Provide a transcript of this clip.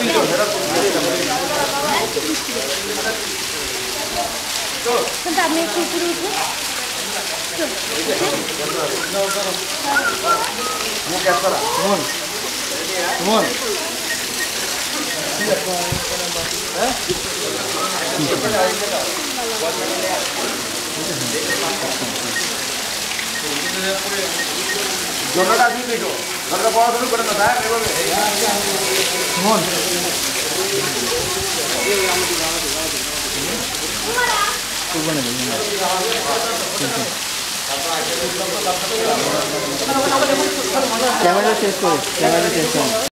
জোনাটা দিয়ে দেখো আমরা পড়াশোনা করে না তাই এভাবে মন ক্যামেরা চেক করো